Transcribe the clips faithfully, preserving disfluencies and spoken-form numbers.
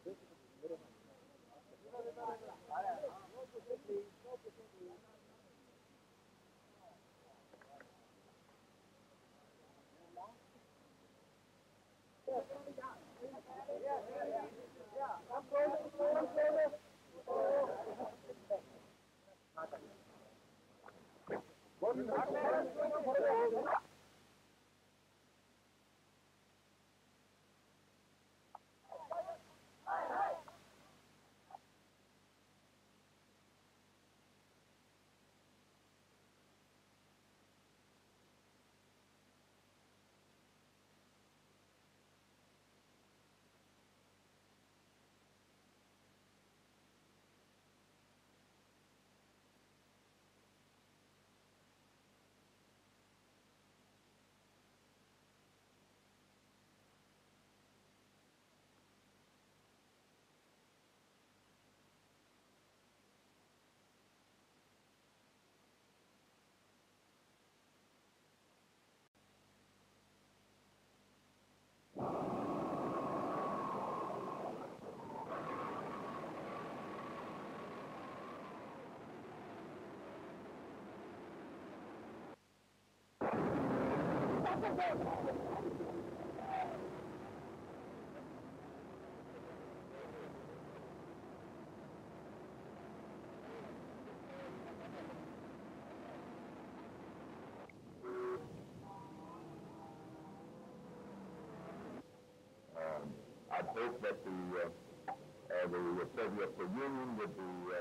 Um, I'd hope that the, uh, uh, the Soviet Union would be uh,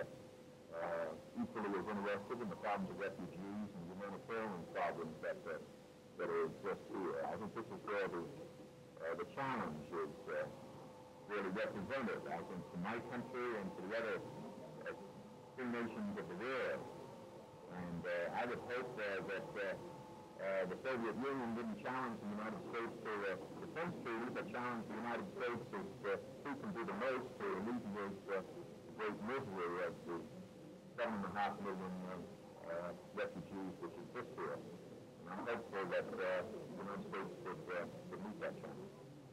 uh, equally as interested in the problems of refugees and humanitarian problems that, uh, that exist here. I think this is where the, uh, the challenge is uh, really represented, I think, to my country and to the other uh, free nations of the world. And uh, I would hope uh, that uh, uh, the Soviet Union didn't challenge the United States to a defense treaty, but challenge the United States as uh, who can do the most to alleviate uh, the great misery of the seven and a half million uh, uh, refugees which exist here. And I'm hopeful that uh, the United States would, uh, would meet that challenge.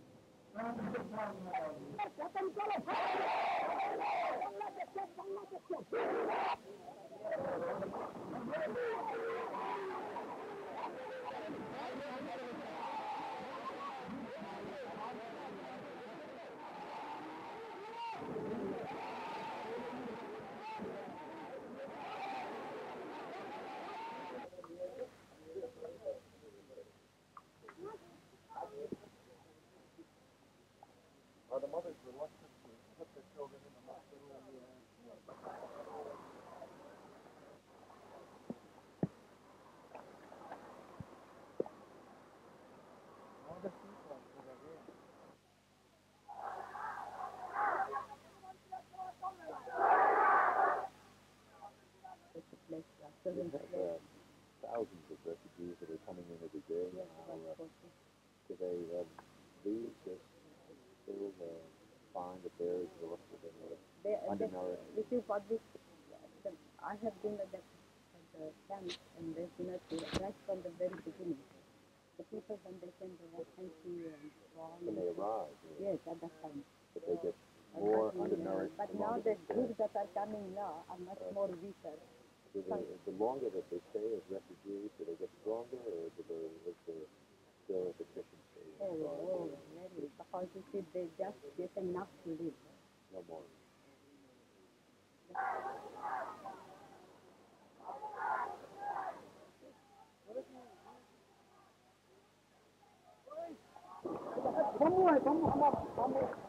Are the mothers reluctant to put their children in the hospital? We have uh, thousands of refugees that are coming in every day. Yes, Uh, do they uh, leave this still uh, find that there is the rest of them They, uh, they, undernourished? this is what this, the, I have been at the, at the camp and there's been a right from the very beginning. The people when they send the refugee and so on. When they arrive, Yes, at that time. but they get At more that time, undernourished. But the now longer the they stay. groups that are coming now are much Uh, more weaker. Do they, the longer that they stay as refugees, do they get stronger, or do they, is there still a deficiency? Oh, oh, very. Because you see, they just get enough to live. No more. Vamos, vamos, vamos, vamos.